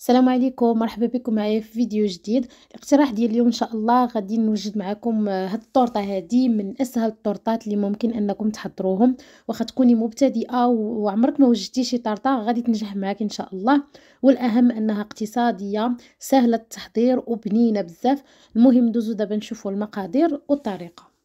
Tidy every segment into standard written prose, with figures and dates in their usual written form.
السلام عليكم، مرحبا بكم معايا في فيديو جديد. الاقتراح ديال اليوم ان شاء الله غادي نوجد معكم هاد الطورطه هادي من اسهل الطورطات اللي ممكن انكم تحضروهم. واخا تكوني مبتدئه وعمرك ما وجدتي شي طرطه غادي تنجح معاك ان شاء الله. والاهم انها اقتصاديه سهله التحضير وبنينه بزاف. المهم ندوزو دابا نشوفوا المقادير والطريقه.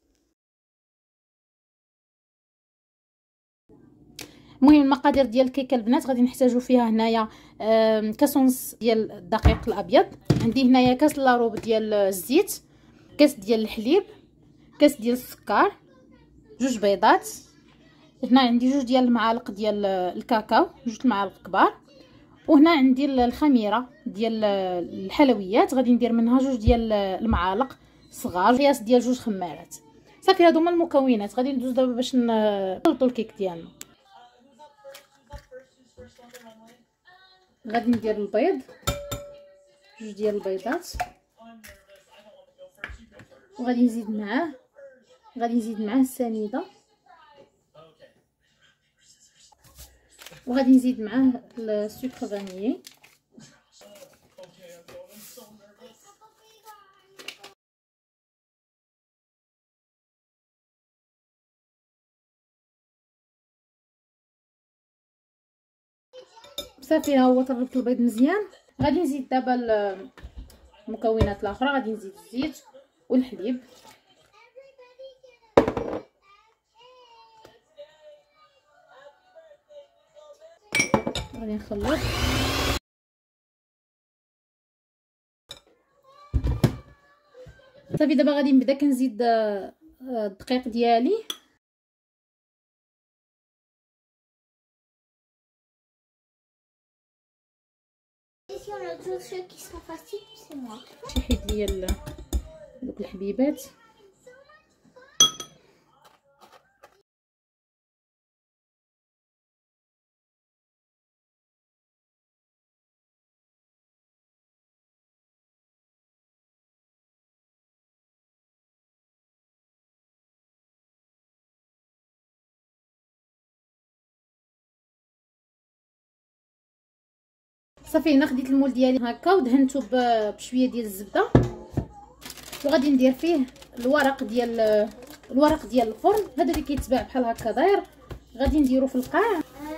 المهم المقادير ديال الكيكه البنات غادي نحتاجو فيها هنايا كاس ونص ديال الدقيق الابيض، عندي هنايا كاس لاروب ديال الزيت، كاس ديال الحليب، كاس ديال السكر، جوج بيضات، هنا عندي جوج ديال المعالق ديال الكاكاو، جوج المعالق كبار، وهنا عندي الخميره ديال الحلويات غادي ندير منها جوج ديال المعالق صغار، قياس ديال جوج خمارات. صافي هادو هما المكونات. غادي ندوز دابا باش نخلطوا الكيك ديالنا. غادي ندير البيض، جوج ديال البيضات، وغادي نزيد معاه السنيده، وغادي نزيد معاه السكر فانيي، صافي ها هو طربت البيض مزيان. غادي نزيد دابا المكونات الاخرى، غادي نزيد الزيت والحليب، غادي نخلط. صافي دابا غادي نبدا كنزيد الدقيق ديالي، شي حيد ليا دوك الحبيبات. صافي هنا خديت المول ديالي هكا ودهنته بشويه ديال الزبده، وغادي ندير فيه الورق ديال الفرن. هذا اللي كيتباع بحال هكا داير، غادي نديرو في القاع،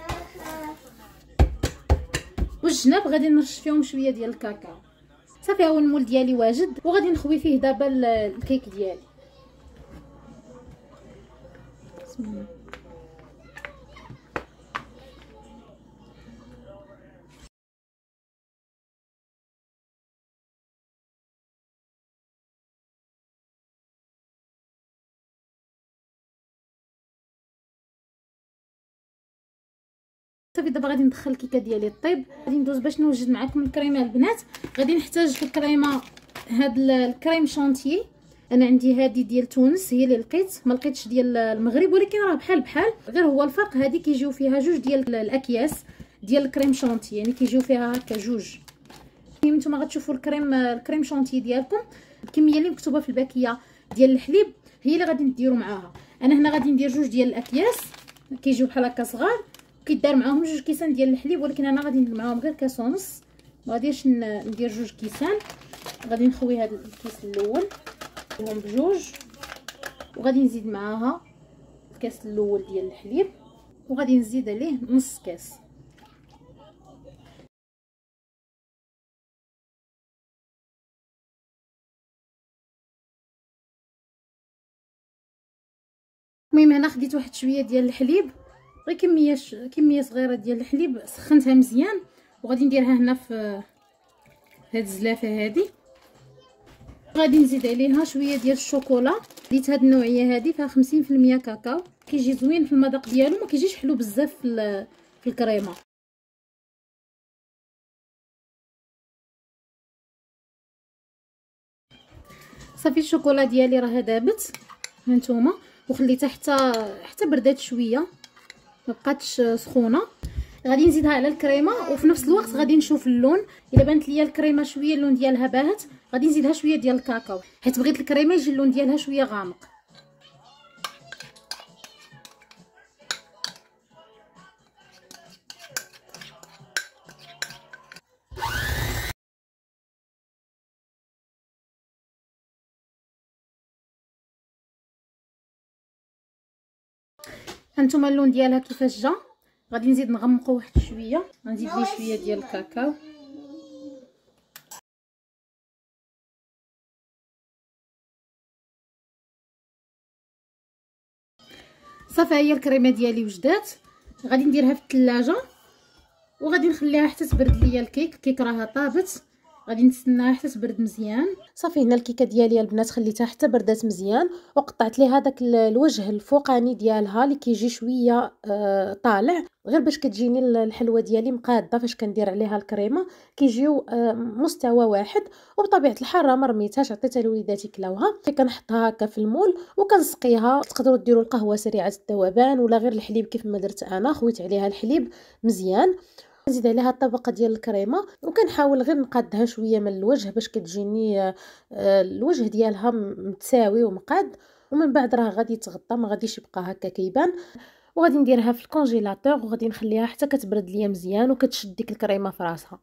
والجناب غادي نرش فيهم شويه ديال الكاكاو. صافي ها هو المول ديالي واجد، وغادي نخوي فيه دابا الكيك ديالي. بسم الله. صافي دابا غادي ندخل الكيكه ديالي طيب. غادي ندوز باش نوجد معكم الكريمه البنات. غادي نحتاج في الكريمه هاد الكريم شونتيي، انا عندي هادي ديال تونس هي اللي لقيت، ما لقيتش ديال المغرب، ولكن راه بحال غير هو الفرق هادي كيجيو فيها جوج ديال الاكياس ديال الكريم شونتيي، يعني كيجيو فيها هكا جوج. نتوما غتشوفوا الكريم شونتيي ديالكم الكميه اللي مكتوبه في الباكيه ديال الحليب هي اللي غادي نديروا معاها. انا هنا غادي ندير جوج ديال الاكياس كيجيو بحال هكا صغار، كيدار معاهم جوج كيسان ديال الحليب، ولكن انا غادي ندير معاهم غير كاس ونص، ما غاديش ندير جوج كيسان. غادي نخوي هذا الكيس الاول هم بجوج، وغادي نزيد معاها الكاس الاول ديال الحليب، وغادي نزيد عليه نص كاس. المهم هنا خديت واحد شويه ديال الحليب، غير كميه صغيره ديال الحليب، سخنتها مزيان، وغادي نديرها هنا في هاد الزلافه هادي. غادي نزيد عليها شويه ديال الشوكولا، ديت هاد النوعيه هادي فيها 50% كاكاو، كيجي زوين في المذاق ديالو، ما كيجيش حلو بزاف في الكريمه. صافي الشوكولا ديالي راه دابت هانتوما، وخليتها حتى بردات شويه، ما بقاتش سخونه. غادي نزيدها على الكريمه، وفي نفس الوقت غادي نشوف اللون. الا بانت ليا الكريمه شويه اللون ديالها باهت، غادي نزيدها شويه ديال الكاكاو، حيت بغيت الكريمه يجي اللون ديالها شويه غامق. هانتوما اللون ديالها كيفاش جا. غادي نزيد نغمقو واحد شويه، غنزيد ليه شويه ديال الكاكاو. صافي هي الكريمه ديالي وجدات. غادي نديرها في الثلاجه وغادي نخليها حتى تبرد ليا الكيك راه طابت. غادي نتسناها حتى تبرد مزيان. صافي هنا الكيكه ديالي البنات خليتها حتى بردات مزيان، وقطعت ليها داك الوجه الفوقاني ديالها اللي كيجي شويه طالع، غير باش كتجيني الحلوه ديالي مقاده. فاش كندير عليها الكريمه كيجيو مستوى واحد، وبطبيعه الحال راه ما رميتهاش، عطيتها لوليداتي كلاوها. كنحطها هكا في المول وكنسقيها. تقدروا ديروا القهوه سريعه الذوبان ولا غير الحليب كيف ما درت انا، خويت عليها الحليب مزيان. نزيد عليها الطبقه ديال الكريمه وكنحاول غير نقادها شويه من الوجه باش كتجيني الوجه ديالها متساوي ومقاد، ومن بعد راه غادي تغطى، ما غاديش يبقى هكا كيبان. وغادي نديرها في الكونجيلاتور وغادي نخليها حتى كتبرد ليا مزيان وكتشد ديك الكريمه في راسها.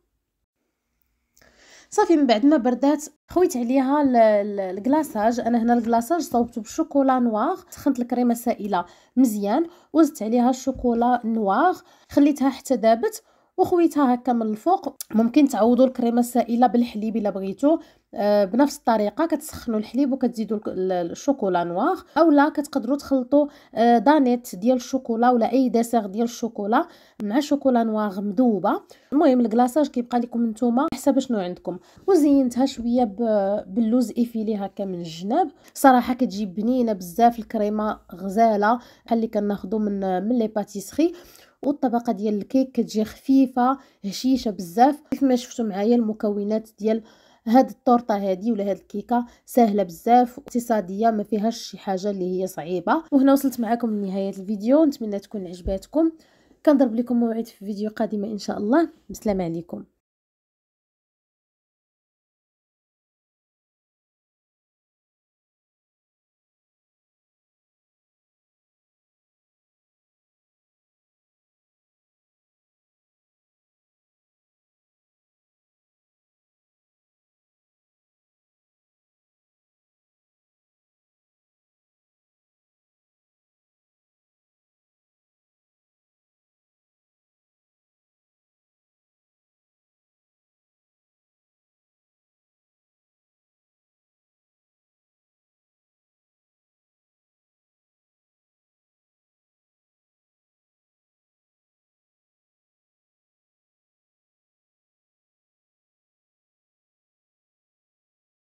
صافي من بعد ما بردات خويت عليها الكلاصاج. انا هنا الكلاصاج صوبته بالشوكولا نوار. سخنت الكريمه السائله مزيان وزدت عليها الشوكولا نوار، خليتها حتى دابت وخويتها هكا من الفوق. ممكن تعوضوا الكريمه السائله بالحليب الا بغيتو، بنفس الطريقه كتسخنوا الحليب وكتزيدوا الشوكولا نوار، اولا كتقدروا تخلطوا دانيت ديال الشوكولا ولا اي ديسير ديال الشوكولا مع شوكولا نوار مذوبه. المهم الكلاصاج كيبقى لكم نتوما حسب شنو عندكم. وزينتها شويه باللوز ايفيلي هكا من الجناب. صراحه كتجي بنينه بزاف، الكريمه غزاله بحال اللي كناخذوا من لي باتيسري. والطبقه ديال الكيك كتجي خفيفه هشيشه بزاف. كيف ما شفتوا معايا المكونات ديال هاد الطورطه هادي ولا هاد الكيكه سهله بزاف واقتصاديه، ما فيهاش شي حاجه اللي هي صعيبه. وهنا وصلت معكم لنهايه الفيديو، نتمنى تكون عجباتكم. كنضرب لكم موعد في فيديو قادمه ان شاء الله. بسلام عليكم.